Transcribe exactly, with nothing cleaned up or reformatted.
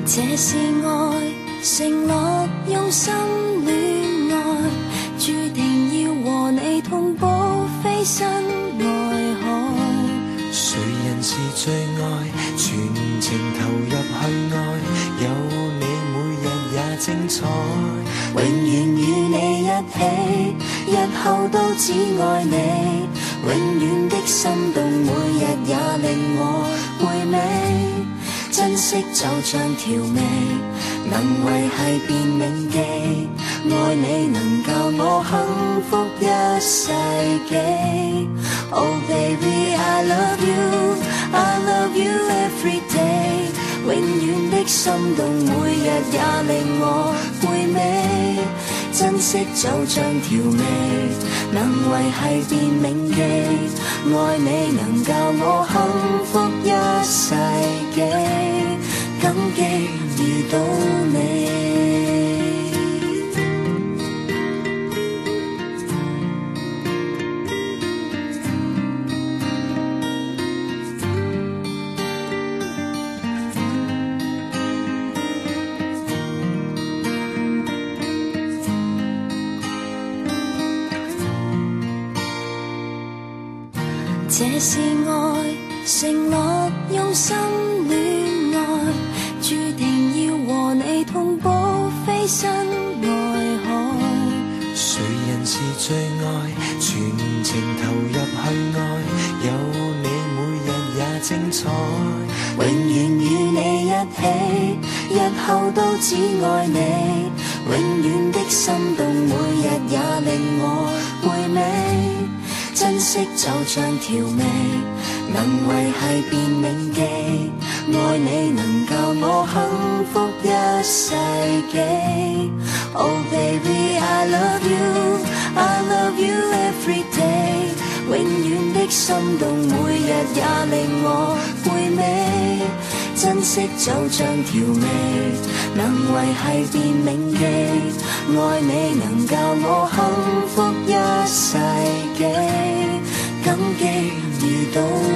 這是愛，承諾用心戀愛，注定要和你同步飛身愛海。 誰人是最愛，全情投入去愛，有你每日也精彩， 永遠與你一起，日後都只愛你，永遠的心動每日也令我回味，珍惜就像調味，能維繫便銘記，愛你能教我幸福一世紀。Oh baby I love you I love you every day， 永遠的心動每日也令我回味，珍惜就像調味，能維繫便銘記，愛你能教我幸福一世紀，感激遇到你。這是愛，承諾用心戀愛，注定要和你同步飛身愛海。 誰人是最愛，全情投入去愛，有你每日也精彩， 永遠與你一起，日後都只愛你，永遠的心動每日也令我回味，珍惜就像調味，能維繫便銘記，愛你能教我幸福一世紀。Oh baby I love you I love you every day， 永遠的心動每日也令我回味，珍惜就像調味，能維繫便銘記，愛你能教我幸福一世紀，感激遇到